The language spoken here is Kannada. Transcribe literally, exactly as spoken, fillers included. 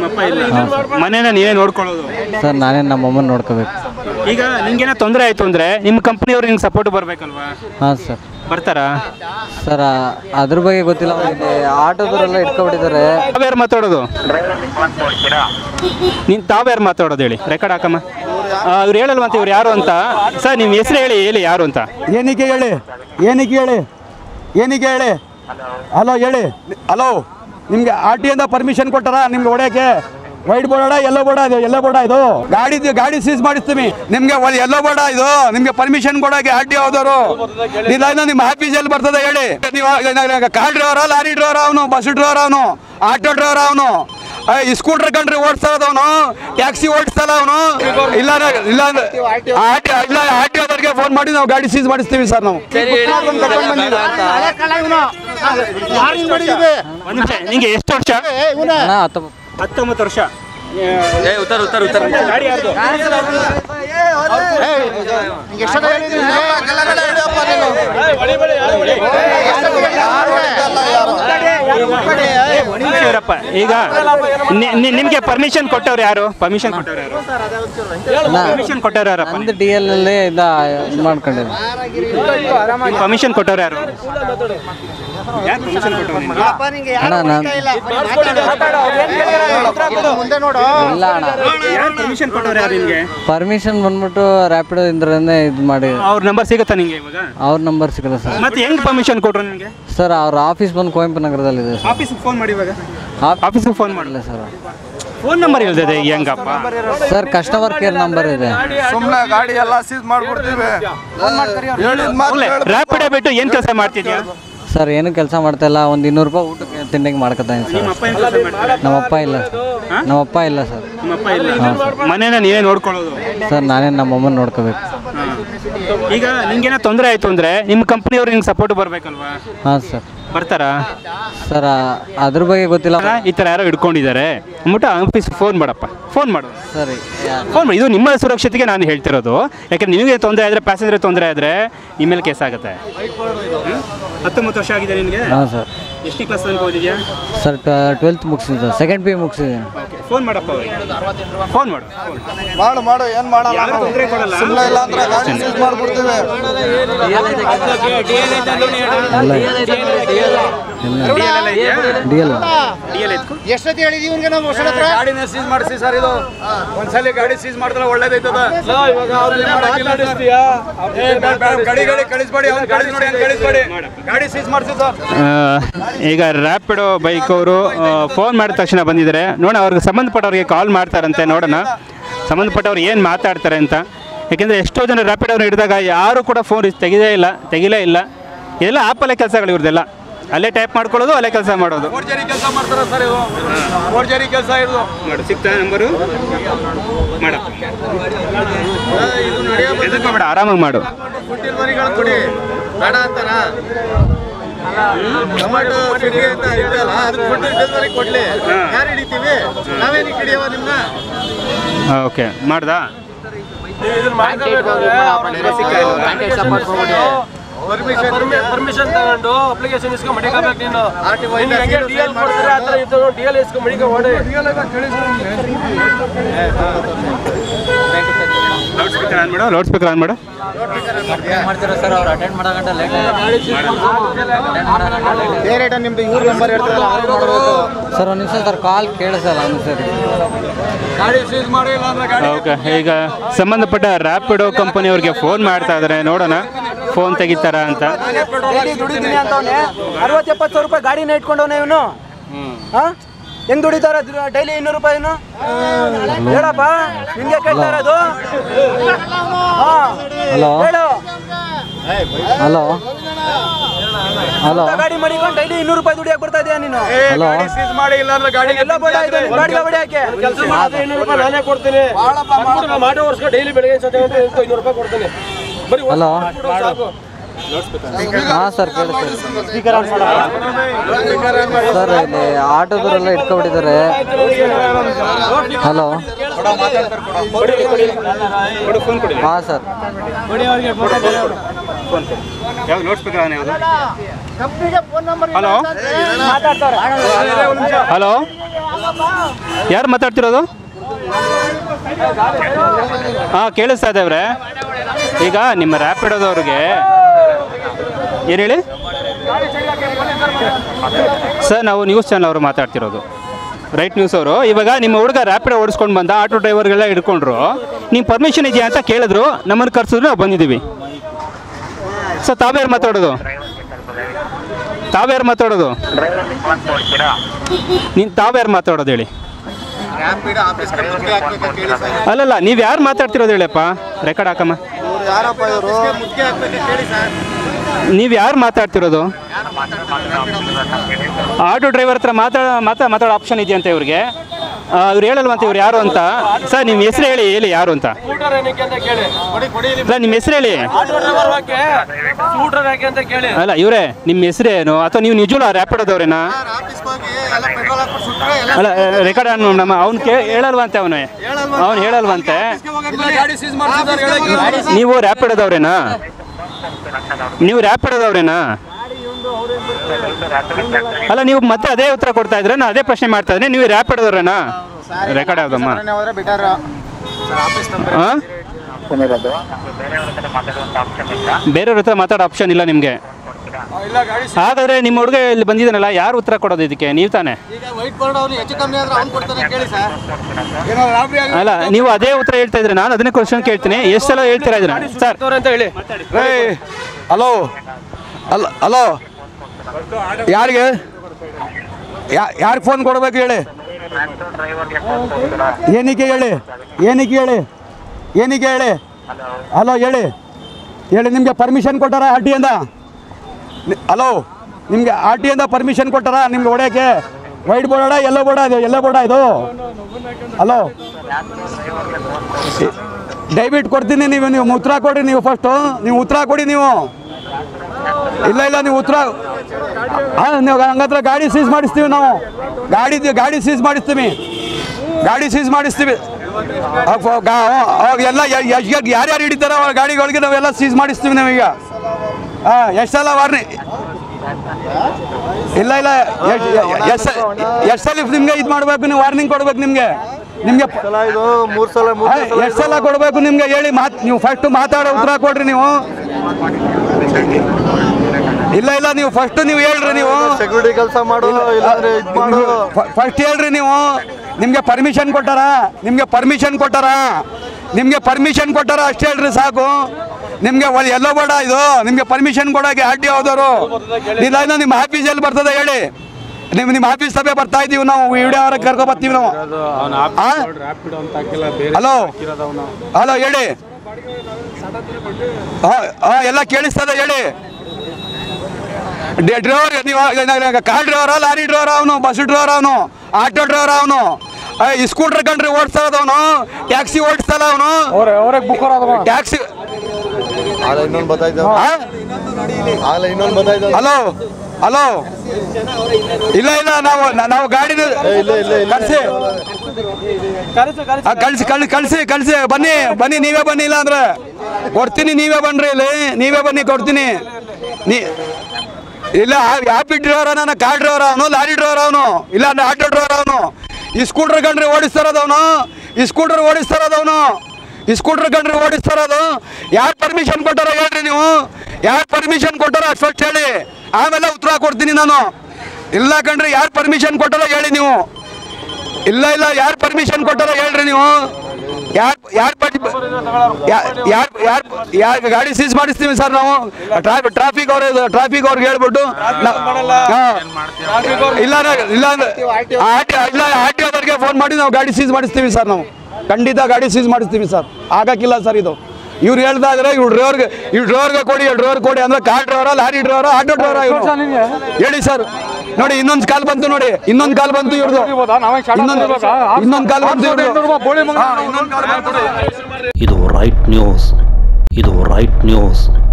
ನಿಮ್ಮಪ್ಪ ಇಲ್ಲ. ಮನೇನ ನೀವೇ ನೋಡ್ಕೊಳ್ಳೋದು? ಸರ್ ನಾನೇ ನಮ್ಮಮ್ಮನ ನೋಡ್ಕೋಬೇಕು. ಈಗ ನಿಂಗೇನೋ ತೊಂದರೆ ಆಯಿತು ಅಂದರೆ ನಿಮ್ಮ ಕಂಪ್ನಿಯವ್ರು ನಿಮ್ಗೆ ಸಪೋರ್ಟ್ ಬರಬೇಕಲ್ವಾ? ಹಾಂ ಸರ್. ಬರ್ತಾರಾ ಸರ್? ಅದ್ರ ಬಗ್ಗೆ ಗೊತ್ತಿಲ್ಲ. ಆಟೋದವರೆಲ್ಲ ಇಟ್ಕೊಬಿಟ್ಟಿದ್ದಾರೆ. ತಾವ್ಯಾರು ಮಾತಾಡೋದು? ನೀನು ತಾವ್ಯಾರು ಮಾತಾಡೋದು ಹೇಳಿ, ರೆಕಾರ್ಡ್ ಹಾಕಮ್ಮ. ಇವ್ರು ಹೇಳಲ್ವಂತ ಇವ್ರು ಯಾರು ಅಂತ. ಸರ್ ನಿಮ್ಮ ಹೆಸರು ಹೇಳಿ, ಹೇಳಿ ಯಾರು ಅಂತ. ಏನಕ್ಕೆ ಹೇಳಿ, ಏನಕ್ಕೆ ಹೇಳಿ, ಏನಕ್ಕೆ ಹೇಳಿ. ಹಲೋ ಹೇಳಿ. ಹಲೋ, ನಿಮಗೆ ಆರ್ ಟಿ ಇಂದ ಪರ್ಮಿಷನ್ ಕೊಟ್ಟಾರ ನಿಮ್ಗೆ ಹೊಡೆಯೋಕ್ಕೆ? ವೈಟ್ ಬೋರ್ಡ ಎಲ್ಲೋ ಬೋರ್ಡ ಇದು? ಎಲ್ಲೋ ಬೋರ್ಡ ಇದು? ಗಾಡಿ ಗಾಡಿ ಸೀಸ್ ಮಾಡಿಸ್ತೀವಿ ನಿಮ್ಗೆ. ಎಲ್ಲೋ ಬೋರ್ಡ ಇದು? ನಿಮ್ಗೆ ಪರ್ಮಿಷನ್ ಕೊಡೋಕೆ ಆರ್ ಟಿ ಹೋದವರು ಇಲ್ಲ, ನಿಮ್ಮ ಆಫೀಸಲ್ಲಿ ಬರ್ತದೆ ಹೇಳಿ. ನೀವು ಕಾರ್ ಡ್ರೈವರ, ಲಾರಿ ಡ್ರೈವರ ಅವನು, ಬಸ್ ಡ್ರೈವರ್ ಅವನು, ಆಟೋ ಡ್ರೈವರ್ ಅವನು, ಸ್ಕೂಟರ್ ಕಂಡ್ರಿ ಓಡಿಸ್ತಾ ಇದ್ದವನು, ಟ್ಯಾಕ್ಸಿ ಓಡಿಸ್ತಾರ ಅವನು. ಇಲ್ಲ ಇಲ್ಲ ಇಲ್ಲ ಆರ್ ಟಿ ಓದವ್ರಿಗೆ ಫೋನ್ ಮಾಡಿ ನಾವು ಗಾಡಿ ಸೀಸ್ ಮಾಡಿಸ್ತೀವಿ ಸರ್. ನಾವು ನಿಂಗೆ ಎಷ್ಟು ವರ್ಷ? ಹತ್ತೊಂಬತ್ತು ವರ್ಷ. ಉತ್ತರ ಉತ್ತರ ಉತ್ತರ ಗಾಡಿ ಯಾರ್ದು? ಈಗ ನಿಮ್ಗೆ ಪರ್ಮಿಷನ್ ಕೊಟ್ಟವ್ರು ಯಾರು? ಪರ್ಮಿಷನ್ ಕೊಟ್ಟವ್ರು ಯಾರು? ಪರ್ಮಿಷನ್ ಕೊಟ್ಟವ್ರು ಯಾರಪ್ಪ? ನಂದು ಡಿ ಎಲ್ ಅಲ್ಲೇ ಇದು ಮಾಡ್ಕೊಂಡಿದ್ದೆ. ಪರ್ಮಿಷನ್ ಕೊಟ್ಟವ್ರು ಯಾರು? ಯಾರು ಪರ್ಮಿಷನ್ ಕೊಟ್ಟವ್ರು ನಿಮ್ಗೆ? ಅಣ್ಣ ನಾನು ಇಲ್ಲ ಅಣ್ಣ. ಯಾರು ಪರ್ಮಿಷನ್ ಕೊಟ್ಟವ್ರು ಯಾರು ನಿಮ್ಗೆ? ಪರ್ಮಿಷನ್ ಬಂದ್ಬಿಟ್ಟು ರ್ಯಾಪಿಡೋ ಇಂದ್ರನೇ ಇದು ಮಾಡಿ. ಅವ್ರ ನಂಬರ್ ಸಿಗುತ್ತಾ ನಿಂಗೆ ಇವಾಗ? ಅವ್ರ ನಂಬರ್ ಸಿಗಲ್ಲ ಸರ್. ಮತ್ತೆ ಹೆಂಗ್ ಪರ್ಮಿಷನ್ ಕೊಟ್ರು ನಿಮಗೆ? ಸರ್ ಅವ್ರ ಆಫೀಸ್ ಬಂದು ಕುವೆಂಪು ನಗರದಲ್ಲಿದೆ ಸರ್. ಆಫೀಸಿಗೆ ಫೋನ್ ಮಾಡಿ ಇವಾಗ. ಆಫ್- ಆಫೀಸಿಗೆ ಫೋನ್ ಮಾಡಿಲ್ಲ ಸರ್. ಫೋನ್ ನಂಬರ್ ಇಲ್ದಿದೆ ಹೆಂಗಪ್ಪ? ಸರ್ ಕಸ್ಟಮರ್ ಕೇರ್ ನಂಬರ್ ಇದೆ. ಸುಮ್ಮನೆ ಗಾಡಿ ಎಲ್ಲ ಸೀಸ್ ಮಾಡ್ಬಿಡ್ತೀವಿ. ರ್ಯಾಪಿಡೋ ಬಿಟ್ಟು ಏನ್ ಕೆಲಸ ಮಾಡ್ತಿದ್ಯಾ? ಸರ್ ಏನು ಕೆಲಸ ಮಾಡ್ತಾ ಇಲ್ಲ. ಒಂದು ಇನ್ನೂರು ರೂಪಾಯಿ ಊಟಕ್ಕೆ ತಿಂಡಿಗೆ ಮಾಡ್ಕೊತಾನೆ ಸರ್. ನಿಮ್ಮ ಅಪ್ಪ ಏನ್ ಕೆಲಸ ಮಾಡ್ತಾರೆ? ನಮ್ಮಪ್ಪ ಇಲ್ಲ ಸರ್. ನಮ್ಮಪ್ಪ ಇಲ್ಲ ಸರ್. ನಿಮ್ಮಪ್ಪ ಇಲ್ಲ. ಮನೇನ ನೀವೇ ನೋಡ್ಕೊಳ್ಳೋದು? ಸರ್ ನಾನೇ ನಮ್ಮಮ್ಮನ ನೋಡ್ಕೋಬೇಕು. ಈಗ ನಿಂಗೇನೋ ತೊಂದರೆ ಆಯಿತು ಅಂದರೆ ನಿಮ್ಮ ಕಂಪ್ನಿಯವ್ರು ನಿಮ್ಗೆ ಸಪೋರ್ಟ್ ಬರಬೇಕಲ್ವಾ? ಹಾಂ ಸರ್. ಬರ್ತಾರಾ ಸರ್? ಅದ್ರ ಬಗ್ಗೆ ಗೊತ್ತಿಲ್ಲ. ಈ ಥರ ಯಾರೋ ಹಿಡ್ಕೊಂಡಿದ್ದಾರೆ ಅಂದ್ಬಿಟ್ಟು ಆಫೀಸ್ ಫೋನ್ ಮಾಡಪ್ಪ, ಫೋನ್ ಮಾಡು. ಸರಿ ಫೋನ್ ಮಾಡಿ. ಇದು ನಿಮ್ಮ ಸುರಕ್ಷತೆಗೆ ನಾನು ಹೇಳ್ತಿರೋದು. ಯಾಕಂದ್ರೆ ನಿಮಗೆ ತೊಂದರೆ ಆದರೆ, ಪ್ಯಾಸೆಂಜರ್ ತೊಂದರೆ ಆದರೆ ನಿಮ್ಮ ಮೇಲೆ ಕೇಸ್ ಆಗುತ್ತೆ. ಹತ್ತೊಂಬತ್ತು ವರ್ಷ ಆಗಿದೆ ನಿನಗೆ? ಹಾಂ ಸರ್. ಎಷ್ಟನೇ ಕ್ಲಾಸ್ ತನಕ ಓದಿದ್ಯಾ? ಸರ್ ಟ್ವೆಲ್ತ್ ಮುಗಿಸಿದ್ದೀನಿ ಸರ್. ಸೆಕೆಂಡ್ ಪಿ ಯು ಮುಗಿಸಿದ್ದೀನಿ. ಫೋನ್ ಮಾಡಪ್ಪ ಅವ್ರಿಗೆ, ಫೋನ್ ಮಾಡು. ಮಾಡು ಮಾಡು ಏನು ಮಾಡಲ್ಲ. ಯಾರು ತೊಂದರೆ ಕೊಡಲ್ಲ. ಸುಮ್ಮನೆ ಇಲ್ಲ ಅಂದ್ರೆ ಗಾಡಿ ಸೀಸ್ ಮಾಡ್ಬಿಡ್ತೀವಿ. ಡಿ ಎಲ್ ಎಷ್ಟೊತ್ತಿ ಹೇಳಿದೀವಿ ಇವ್ನಿಗೆ ನಾವು ವರ್ಷದ ಹತ್ರ ಗಾಡಿನ ಸೀಸ್ ಮಾಡಿಸಿ ಸರ್. ಇದು ಒಂದ್ಸಲಿ ಗಾಡಿ ಸೀಸ್ ಮಾಡಿದ್ರೆ ಒಳ್ಳೇದೈತದ. ಗಾಡಿ ಗಾಡಿ ಕಳಿಸ್ಬೇಡಿ, ಅವ್ನು ಕಳಿಸ್ ನೋಡಿ, ಕಳಿಸ್ಬೇಡಿ, ಗಾಡಿ ಸೀಸ್ ಮಾಡಿಸಿ ಸರ್. ಈಗ ರ್ಯಾಪಿಡೋ ಬೈಕ್ ಅವರು ಫೋನ್ ಮಾಡಿದ ತಕ್ಷಣ ಬಂದಿದ್ದಾರೆ. ನೋಡೋಣ ಅವ್ರಿಗೆ ಸಂಬಂಧಪಟ್ಟವ್ರಿಗೆ ಕಾಲ್ ಮಾಡ್ತಾರಂತೆ. ನೋಡೋಣ ಸಂಬಂಧಪಟ್ಟವ್ರು ಏನು ಮಾತಾಡ್ತಾರೆ ಅಂತ. ಯಾಕೆಂದರೆ ಎಷ್ಟೋ ಜನ ರ್ಯಾಪಿಡೋನ ಹಿಡಿದಾಗ ಯಾರು ಕೂಡ ಫೋನ್ ತೆಗಿದೇ ಇಲ್ಲ, ತೆಗಿಲೇ ಇಲ್ಲ. ಇದೆಲ್ಲ ಆಪಲ್ಲೇ ಕೆಲಸಗಳು ಇವ್ರದ್ದೆಲ್ಲ. ಅಲ್ಲೇ ಟೈಪ್ ಮಾಡ್ಕೊಳ್ಳೋದು, ಅಲ್ಲೇ ಕೆಲಸ ಮಾಡೋದು. ಫೋರ್ಜರಿ ಕೆಲಸ ಮಾಡ್ತಾರೆ ಸರ್. ಇದು ಫೋರ್ಜರಿ ಕೆಲಸ ಇದು. ಮಾಡು, ಸಿಗ್ತಾ ನಂಬರು ಮಾಡಪ್ಪ. ಇದು ಬೇಡ, ಆರಾಮಾಗಿ ಮಾಡು. ಡೆಲಿವರಿಗಳು ಕೊಡಿ ಬೇಡ ಅಂತಾರ. ಟೊಮೆಟೊ ಸಿಡಿ ಅಂತ ಇದ್ದಲ್ಲ, ಅದು ಫುಡ್ ಡೆಲಿವರಿ ಕೊಡ್ಲಿ. ಯಾರು ಹಿಡಿತೀವಿ? ನಾವೇನಿಗೆ ಹಿಡಿಯವ ನಿಮ್ನ? ಓಕೆ, ಮಾಡ್ದಾ? ಪರ್ಮಿಷನ್ ತಗೊಂಡು ಅಪ್ಲಿಕೇಶನ್ ಇಸ್ಕೊಂಡು ಮಡಿಕಬೇಕು. ನೀನು ಡಿ ಎಲ್ ಕೊಡ್ತಾರೆ, ಆ ಥರ ಇತ್ತು. ಡಿ ಎಲ್ ಇಸ್ಕೊಂಡು ಮಡಿಕ ಮಾಡಿ. ಲೌಡ್ ಸ್ಪೀಕರ್ ಆನ್ ಮಾಡು, ಲೌಡ್ ಸ್ಪೀಕರ್ ಆನ್ ಮಾಡು. ಮಾಡ್ತೀರಾ ಸರ್? ಅವ್ರು ಅಟೆಂಡ್ ಮಾಡೋ ಗಂಟೆ ಲೇಟ್ ನಿಮ್ದು ಇವ್ರ ನಂಬರ್ ಇರ್ತದಲ್ಲ, ಸರ್. ಒಂದು ನಿಮಿಷ ಸರ್, ಕಾಲ್ ಕೇಳಿಸಲ್ಲ ಒಂದು ಸರಿ. ಗಾಡಿ ಸೀಸ್ ಮಾಡಿಲ್ಲ ಅಂದ್ರೆ ಗಾಡಿ. ಓಕೆ, ಈಗ ಸಂಬಂಧಪಟ್ಟ ರ್ಯಾಪಿಡೋ ಕಂಪನಿಯವ್ರಿಗೆ ಫೋನ್ ಮಾಡ್ತಾ ಇದ್ದಾರೆ. ನೋಡೋಣ ಫೋನ್ ತೆಗಿತಾರ ಅಂತ. ದುಡಿತೀನಿ ಅಂತವನೇ. ಅರವತ್ತು ಎಪ್ಪತ್ತು ಸಾವಿರ ರೂಪಾಯಿ ಗಾಡಿನ ಇಟ್ಕೊಂಡವನೇ ಇವನು. ಹಾಂ, ಹೆಂಗ್ ದುಡಿತಾರ ಡೈಲಿ ಇನ್ನೂರು ರೂಪಾಯಿನು? ಹೇಳಪ್ಪ, ನಿಂಗೆ ಕೇಳ್ತಾ ಇರೋದು. ಹಲೋ ಹೇಳು. ಹಲೋ ಹಲೋ ಗಾಡಿ ಮಾಡಿಕೊಂಡು ಡೈಲಿ ಇನ್ನೂರು ರೂಪಾಯಿ ದುಡಿಯಕ್ಕೆ ಬರ್ತಾ ಇದೆಯಾ ನೀನು? ಹಲೋ ಸೀಸ್ ಮಾಡಿ ಇಲ್ಲ ಅಂದ್ರೆ ಗಾಡಿ ಎಲ್ಲ ಬಡ ಇದೆ. ಗಾಡಿ ಹೊಡಿಯಾಕೆ ಕೆಲಸ ಮಾಡಿದ್ರೆ ಇನ್ನೂರು ರೂಪಾಯಿ ನಾನೇ ಕೊಡ್ತೀನಿ. ಮಾಡೋ ವರ್ಷ ಡೈಲಿ ಬೆಳಗ್ಗೆ ಸತಿ ಇನ್ನೂರು ರೂಪಾಯಿ ಕೊಡ್ತೀನಿ. ಬರೀ ಹಲೋ ಹಾಂ ಸರ್, ಕೇಳಿಸ್ತೀವಿ ಸರ್. ಇಲ್ಲಿ ಆಟೋದವರೆಲ್ಲ ಇಟ್ಕೊಬಿಟ್ಟಿದ್ದಾರೆ. ಹಲೋ ಹಾಂ ಸರ್. ಯಾವ್ದು ಲೌಡ್ ಸ್ಪೀಕರ್ ಆನ್? ಯಾವುದು? ಹಲೋ ಹಲೋ ಯಾರು ಮಾತಾಡ್ತಿರೋದು? ಹಾಂ ಕೇಳಿಸ್ತಾ ಇದ್ದೇವ್ರೆ. ಈಗ ನಿಮ್ಮ ರ್ಯಾಪಿಡೋದವ್ರಿಗೆ ಏನು ಹೇಳಿ ಸರ್? ನಾವು ನ್ಯೂಸ್ ಚಾನಲ್ ಅವರು ಮಾತಾಡ್ತಿರೋದು, ರೈಟ್ ನ್ಯೂಸ್ ಅವರು. ಇವಾಗ ನಿಮ್ಮ ಹುಡುಗ ರ್ಯಾಪಿಡೋ ಓಡಿಸ್ಕೊಂಡು ಬಂದ, ಆಟೋ ಡ್ರೈವರ್ಗೆಲ್ಲ ಹಿಡ್ಕೊಂಡ್ರು, ನಿಮ್ಮ ಪರ್ಮಿಷನ್ ಇದೆಯಾ ಅಂತ ಕೇಳಿದ್ರು, ನಮ್ಮನ್ನು ಕರ್ಸಿದ್ರು, ನಾವು ಬಂದಿದ್ದೀವಿ. ಸರ್ ತಾವ್ಯಾರು ಮಾತಾಡೋದು? ತಾವ್ಯಾರು ಮಾತಾಡೋದು? ನೀನು ತಾವ್ಯಾರು ಮಾತಾಡೋದು ಹೇಳಿ? ಅಲ್ಲಲ್ಲ, ನೀವು ಯಾರು ಮಾತಾಡ್ತಿರೋದು ಹೇಳಿಯಪ್ಪ, ರೆಕಾರ್ಡ್ ಹಾಕಮ್ಮ. ನೀವು ಯಾರು ಮಾತಾಡ್ತಿರೋದು? ಆಟೋ ಡ್ರೈವರ್ ಹತ್ರ ಮಾತಾಡ ಮಾತಾ ಮಾತಾಡೋ ಆಪ್ಷನ್ ಇದೆಯಂತ ಇವ್ರಿಗೆ. ಇವ್ರು ಹೇಳಲ್ವಂತ ಇವ್ರು ಯಾರು ಅಂತ. ಸರ್ ನಿಮ್ಮ ಹೆಸರು ಹೇಳಿ, ಹೇಳಿ ಯಾರು ಅಂತ. ಸರ್ ನಿಮ್ಮ ಹೆಸರು ಹೇಳಿ. ಅಲ್ಲ ಇವರೇ, ನಿಮ್ಮ ಹೆಸರು ಏನು? ಅಥವಾ ನೀವು ನಿಜವಲ್ಲ ರ್ಯಾಪಿಡೋದವ್ರೇನಾ? ಅಲ್ಲ ರೆಕಾರ್ಡ್ ನಮ್ಮ ಅವ್ನು ಕೇ ಹೇಳಲ್ವಂತೆ, ಅವನು ಅವ್ನು ಹೇಳಲ್ವಂತೆ. ನೀವು ರ್ಯಾಪಿಡೋದವ್ರೇನಾ? ನೀವು ರ್ಯಾಪಿಡೋದವ್ರೇನಾ? ಅಲ್ಲ ನೀವು ಮತ್ತೆ ಅದೇ ಉತ್ತರ ಕೊಡ್ತಾ ಇದ್ರೆ, ನಾನು ಅದೇ ಪ್ರಶ್ನೆ ಮಾಡ್ತಾ ಇದ್ದೀನಿ. ನೀವು ರ್ಯಾಪಿಡೋದವ್ರೇನಾ? ರೆಕಾರ್ಡ್ ಯಾವ್ದಮ್ಮ? ಹಾಂ, ಬೇರೆಯವ್ರ ಹತ್ರ ಮಾತಾಡೋ ಆಪ್ಷನ್ ಇಲ್ಲ ನಿಮಗೆ. ಹಾಗಾದ್ರೆ ನಿಮ್ಮ ಹುಡುಗ ಇಲ್ಲಿ ಬಂದಿದ್ದಾನಲ್ಲ, ಯಾರು ಉತ್ತರ ಕೊಡೋದು ಇದಕ್ಕೆ? ನೀವು ತಾನೇ? ಅಲ್ಲ ನೀವು ಅದೇ ಉತ್ತರ ಹೇಳ್ತಾ ಇದ್ರೆ, ನಾನು ಅದನ್ನೇ ಕ್ವಶನ್ ಕೇಳ್ತೀನಿ. ಎಷ್ಟು ಸಲ ಹೇಳ್ತೀರಾ ಇದ್ರೆ ಸರ್ ಅಂತ ಹೇಳಿ? ಹಲೋ ಅಲ್ಲ ಹಲೋ, ಯಾರಿಗೆ ಯಾರಿಗೆ ಫೋನ್ ಕೊಡ್ಬೇಕು ಹೇಳಿ? ಏನಕ್ಕೆ ಹೇಳಿ? ಏನಕ್ಕೆ ಹೇಳಿ? ಏನಕ್ಕೆ ಹೇಳಿ? ಹಲೋ ಹೇಳಿ ಹೇಳಿ. ನಿಮಗೆ ಪರ್ಮಿಷನ್ ಕೊಟ್ಟಾರ ಆರ್ ಟಿ ಇಂದ? ಹಲೋ, ನಿಮಗೆ ಆರ್ ಟಿ ಇಂದ ಪರ್ಮಿಷನ್ ಕೊಟ್ಟಾರ ನಿಮ್ಗೆ ಹೊಡೆಯೋಕ್ಕೆ? ವೈಟ್ ಬೋರ್ಡ ಎಲ್ಲೋ ಬೋರ್ಡ ಇದು? ಎಲ್ಲೋ ಬೋರ್ಡ ಇದು? ಹಲೋ, ದಯವಿಟ್ಟು ಕೊಡ್ತೀನಿ. ನೀವು ನೀವು ಉತ್ತರ ಕೊಡಿ. ನೀವು ಫಸ್ಟು ನೀವು ಉತ್ತರ ಕೊಡಿ. ನೀವು ಇಲ್ಲ ಇಲ್ಲ ನೀವು ಉತ್ತರ. ಹಾಂ, ನೀವು ಹಂಗತ್ರ ಗಾಡಿ ಸೀಸ್ ಮಾಡಿಸ್ತೀವಿ ನಾವು. ಗಾಡಿ ಗಾಡಿ ಸೀಸ್ ಮಾಡಿಸ್ತೀವಿ ಗಾಡಿ ಸೀಸ್ ಮಾಡಿಸ್ತೀವಿ ಎಲ್ಲ ಯಾರ್ಯಾರು ಹಿಡಿತಾರ ಅವ್ರ ಗಾಡಿಗಳಿಗೆ ನಾವೆಲ್ಲ ಸೀಸ್ ಮಾಡಿಸ್ತೀವಿ ನಾವೀಗ. ಹಾಂ, ಎಷ್ಟು ಸಲ ವಾರ್ನಿ? ಇಲ್ಲ ಇಲ್ಲ, ಎಷ್ಟು ಎಷ್ಟು ಸಲ ನಿಮಗೆ ಇದು ಮಾಡಬೇಕು? ನೀವು ವಾರ್ನಿಂಗ್ ಕೊಡ್ಬೇಕು. ನಿಮಗೆ ನಿಮಗೆ ಮೂರು ಸಲ ಎಷ್ಟು ಸಲ ಕೊಡಬೇಕು ನಿಮಗೆ ಹೇಳಿ? ಮಾತು ನೀವು ಫಸ್ಟ್ ಮಾತಾಡೋ ಉತ್ತರ ಕೊಡ್ರಿ ನೀವು. ಇಲ್ಲ ಇಲ್ಲ, ನೀವು ಫಸ್ಟ್ ನೀವು ಹೇಳ್ರಿ. ನೀವು ಸೆಕ್ಯೂರಿಟಿ ಕೆಲಸ ಮಾಡು, ಫಸ್ಟ್ ಹೇಳ್ರಿ. ನೀವು ನಿಮಗೆ ಪರ್ಮಿಷನ್ ಕೊಟ್ಟಾರ? ನಿಮಗೆ ಪರ್ಮಿಷನ್ ಕೊಟ್ಟಾರ? ನಿಮಗೆ ಪರ್ಮಿಷನ್ ಕೊಟ್ಟಾರ ಅಷ್ಟು ಹೇಳ್ರಿ ಸಾಕು. ನಿಮಗೆ ಎಲ್ಲೋ ಬೇಡ ಇದು. ನಿಮಗೆ ಪರ್ಮಿಷನ್ ಕೊಡೋಕೆ ಆರ್ ಟಿ ಹೋದವರು ಇಲ್ಲ. ಇನ್ನು ನಿಮ್ಮ ಆಫೀಸಲ್ಲಿ ಬರ್ತದೆ ಹೇಳಿ. ನಿಮ್ಮ ನಿಮ್ಮ ಆಫೀಸ್ ಸಭೆ ಬರ್ತಾ ಇದ್ದೀವಿ ನಾವು, ವಿಡಿಯೋ ಅವ್ರಿಗೆ ಕರ್ಕೊ ಬರ್ತೀವಿ ನಾವು. ಹಲೋ ಹಲೋ ಹೇಳಿ. ಹಾಂ ಹಾಂ, ಎಲ್ಲ ಕೇಳಿಸ್ತದೆ ಹೇಳಿ. ಡ್ರೈವರ್ ನೀವು ಕಾರ್ ಡ್ರೈವರ, ಲಾರಿ ಡ್ರೈವರ್ ಅವನು, ಬಸ್ ಡ್ರೈವರ್ ಅವನು, ಆಟೋ ಡ್ರೈವರ್ ಅವನು, ಈ ಸ್ಕೂಟರ್ ಕಂಡ್ರಿ ಓಡಿಸ್ತಾ ಇರೋದವನು, ಟ್ಯಾಕ್ಸಿ ಓಡಿಸ್ತಲ್ಲ ಅವನು, ಟ್ಯಾಕ್ಸಿ. ಹಲೋ ಹಲೋ, ಇಲ್ಲ ಇಲ್ಲ, ನಾವು ನಾವು ಗಾಡಿನ ಕಳಿಸಿ ಕಳಿಸಿ ಕಳಿಸಿ ಕಳಿಸಿ ಕಳಿಸಿ ಬನ್ನಿ ಬನ್ನಿ ನೀವೇ ಬನ್ನಿ. ಇಲ್ಲ ಅಂದ್ರೆ ಕೊಡ್ತೀನಿ, ನೀವೇ ಬನ್ರಿ ಇಲ್ಲಿ, ನೀವೇ ಬನ್ನಿ ಕೊಡ್ತೀನಿ. ನೀ ಇಲ್ಲ ಹ್ಯಾಪಿ ಡ್ರೈವರ್, ನಾನು ಕಾರ್ ಡ್ರೈವರ್ ಅವನು, ಲಾರಿ ಡ್ರೈವರ್ ಅವನು, ಇಲ್ಲ ಅಂದ್ರೆ ಆಟೋ ಡ್ರೈವರ್ ಅವನು, ಈ ಸ್ಕೂಟರ್ ಕಂಡ್ರಿ ಓಡಿಸ್ತಾರದವನು, ಈ ಸ್ಕೂಟರ್ ಓಡಿಸ್ತಾರದವನು, ಈ ಸ್ಕೂಟರ್ ಕಂಡ್ರಿ ಓಡಿಸ್ತಾರದು. ಯಾರು ಪರ್ಮಿಷನ್ ಕೊಟ್ಟಾರ ಹೇಳ್ರಿ ನೀವು? ಯಾರು ಪರ್ಮಿಷನ್ ಕೊಟ್ಟಾರ ಅಷ್ಟು ಫಸ್ಟ್ ಹೇಳಿ, ಆಮೇಲೆ ಉತ್ತರ ಕೊಡ್ತೀನಿ ನಾನು. ಇಲ್ಲ ಕಣ್ರಿ, ಯಾರು ಪರ್ಮಿಷನ್ ಕೊಟ್ಟಾರ ಹೇಳಿ ನೀವು. ಇಲ್ಲ ಇಲ್ಲ, ಯಾರು ಪರ್ಮಿಷನ್ ಕೊಟ್ಟಾರ ಹೇಳ್ರಿ ನೀವು. ಯಾರು ಯಾರು ಯಾರು ಯಾರು ಯಾರು ಗಾಡಿ ಸೀಸ್ ಮಾಡಿಸ್ತೀವಿ ಸರ್ ನಾವು. ಟ್ರಾಫಿಕ್ ಟ್ರಾಫಿಕ್ ಅವ್ರ ಟ್ರಾಫಿಕ್ ಅವ್ರಿಗೆ ಹೇಳ್ಬಿಟ್ಟು ಇಲ್ಲ ಇಲ್ಲ ಇಲ್ಲ ಆರ್ ಟಿ ಅವರಿಗೆ ಫೋನ್ ಮಾಡಿ ನಾವು ಗಾಡಿ ಸೀಸ್ ಮಾಡಿಸ್ತೀವಿ ಸರ್. ನಾವು ಖಂಡಿತ ಗಾಡಿ ಸೀಸ್ ಮಾಡಿಸ್ತೀವಿ ಸರ್. ಆಗಕ್ಕಿಲ್ಲ ಸರ್ ಇದು. ಇವ್ರು ಹೇಳ್ತಾ ಇದ್ರೆ ಇವ್ರು ಡ್ರೈವರ್ಗೆ ಇವ್ರು ಡ್ರೈವರ್ಗೆ ಕೊಡಿ, ಡ್ರೈವರ್ ಕೊಡಿ ಅಂದ್ರೆ car driver, lorry driver, auto driver ಇವರು ಹೇಳಿ ಸರ್. ನೋಡಿ ಇನ್ನೊಂದು ಕಾಲ್ ಬಂತು, ನೋಡಿ ಇನ್ನೊಂದು ಕಾಲ್ ಬಂತು ಇವ್ರದ್ದು, ಇನ್ನೊಂದು ಕಾಲ್ ಬಂತು ಇವ್ರದ್ದು. ಇದು ರೈಟ್ ನ್ಯೂಸ್, ಇದು ರೈಟ್ ನ್ಯೂಸ್.